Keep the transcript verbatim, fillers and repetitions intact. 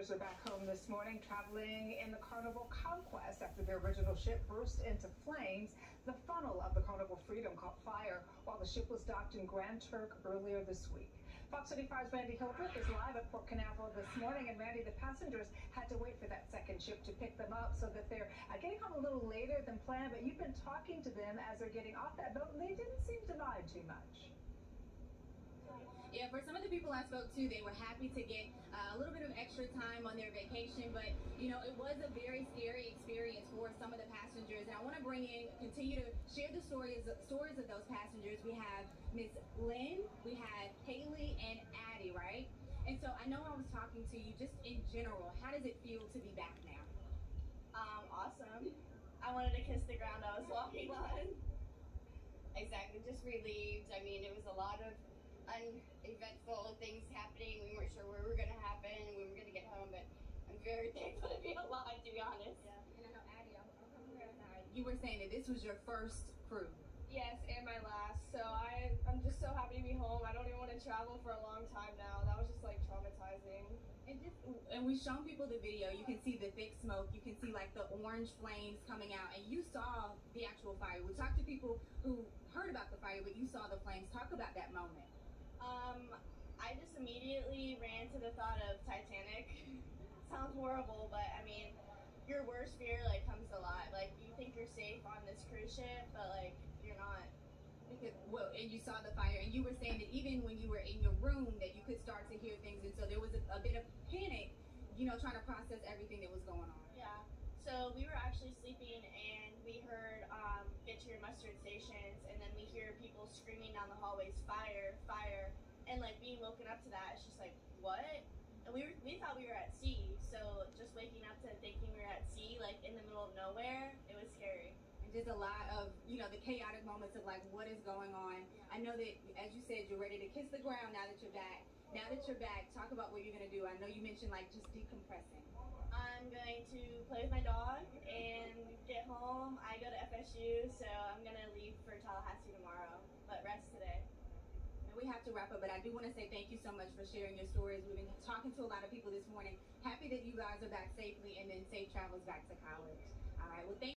passengers are back home this morning, traveling in the Carnival Conquest after their original ship burst into flames. The funnel of the Carnival Freedom caught fire while the ship was docked in Grand Turk earlier this week. Fox thirty-five's Randy Hildreth is live at Port Canaveral this morning. And Randy, the passengers had to wait for that second ship to pick them up so that they're uh, getting home a little later than planned. But you've been talking to them as they're getting off that boat, and they didn't seem to mind too much. Yeah, for some of the people I spoke to, they were happy to get uh, a little bit of extra time on their vacation, but you know, it was a very scary experience for some of the passengers. And I want to bring in, continue to share the stories, stories of those passengers. We have Miss Lynn, we have Haley, and Addie, right? And so I know I was talking to you just in general. How does it feel to be back now? Um, awesome. I wanted to kiss the ground I was walking on. Exactly, just relieved. I mean, it was a lot of uneventful things happening. We weren't sure where we were going to happen and we were going to get home, but I'm very thankful to be alive, to be honest. Yeah, and I know, Addie, I'll, I'll come here. Uh, you were saying that this was your first cruise. Yes, and my last. So I, I'm just so happy to be home. I don't even want to travel for a long time now. That was just like traumatizing. And just, and we've shown people the video. You can see the thick smoke. You can see like the orange flames coming out, and you saw the actual fire. We talked to people who heard about the fire, but you saw the flames. Talk about that moment. Um, I just immediately ran to the thought of Titanic. Sounds horrible, but I mean, your worst fear like comes to life. Like you think you're safe on this cruise ship, but like you're not. Because, well, and you saw the fire, and you were saying that even when you were in your room, that you could start to hear things, and so there was a, a bit of panic, you know, trying to process everything that was going on. Yeah. So we were actually sleeping, and we heard um, get to your mustard stations, and then we hear people screaming down the hallways, fire, fire, and like being woken up to that, it's just like, what? And we were, we thought we were at sea, so just waking up to thinking we were at sea, like in the middle of nowhere, it was scary. And just a lot of, you know, the chaotic moments of like, what is going on? I know that, as you said, you're ready to kiss the ground now that you're back. Now that you're back, talk about what you're going to do. I know you mentioned like just decompressing. I'm going to play with my dog and get home. I go to F S U, so I'm going to leave for Tallahassee tomorrow, but rest today. And we have to wrap up, but I do want to say thank you so much for sharing your stories. We've been talking to a lot of people this morning. Happy that you guys are back safely, and then safe travels back to college. All right, well, thank